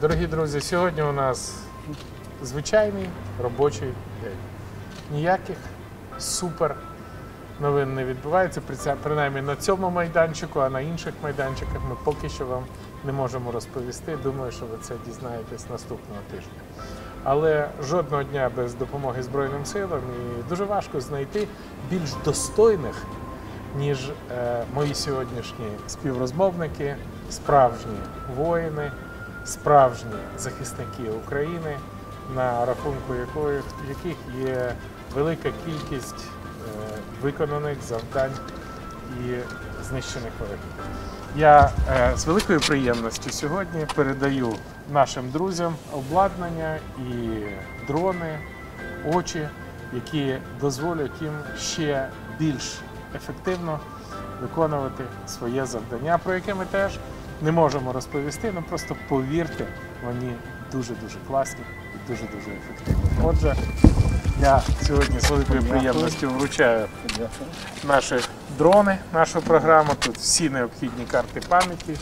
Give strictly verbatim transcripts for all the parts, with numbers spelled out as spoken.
Дорогі друзі, сьогодні у нас звичайний робочий день. Ніяких супер новин не відбувається, принаймні на цьому майданчику, а на інших майданчиках ми поки що вам не можемо розповісти. Думаю, що ви це дізнаєтесь наступного тижня. Але жодного дня без допомоги Збройним силам, і дуже важко знайти більш достойних, ніж е, мої сьогоднішні співрозмовники, справжні воїни, справжні захисники України, на рахунку якої, яких є велика кількість е, виконаних завдань і знищених ворогів. Я е, з великою приємністю сьогодні передаю нашим друзям обладнання і дрони, очі, які дозволять їм ще більш ефективно виконувати своє завдання, про яке ми теж не можемо розповісти, але просто повірте, вони дуже-дуже класні і дуже-дуже ефективні. Отже, я сьогодні з великою приємністю вручаю наші дрони, нашу програму. Тут всі необхідні карти пам'яті.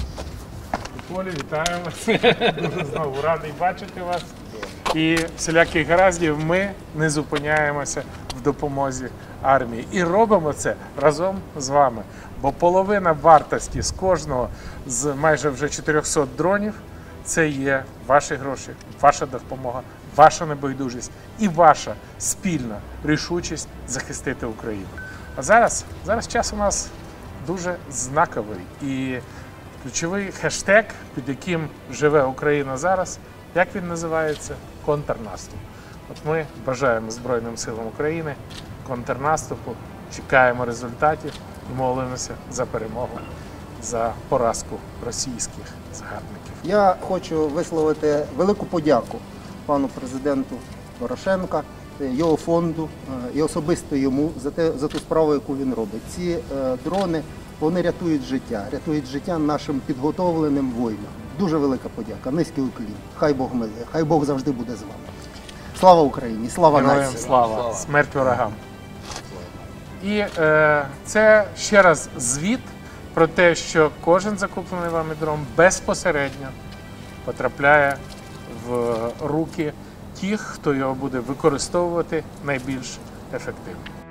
Полі, вітаю вас. Дуже знову радий бачити вас. І всіляких гараздів ми не зупиняємося в допомозі армії. І робимо це разом з вами. Бо половина вартості з кожного з майже вже чотирьохсот дронів – це є ваші гроші, ваша допомога, ваша небайдужість і ваша спільна рішучість захистити Україну. А зараз, зараз час у нас дуже знаковий. І ключовий хештег, під яким живе Україна зараз, як він називається? Контрнаступ. От ми бажаємо Збройним силам України контрнаступу, чекаємо результатів і молимося за перемогу, за поразку російських загарбників. Я хочу висловити велику подяку пану президенту Порошенка, його фонду і особисто йому за те, за ту справу, яку він робить. Ці е, дрони, вони рятують життя, рятують життя нашим підготовленим воїнам. Дуже велика подяка, низький уклін. Хай Бог милує, хай Бог завжди буде з вами. Слава Україні, слава Героям нації. слава, слава, смерть ворогам. І е, це ще раз звіт про те, що кожен закуплений вами дрон безпосередньо потрапляє в руки тих, хто його буде використовувати найбільш ефективно.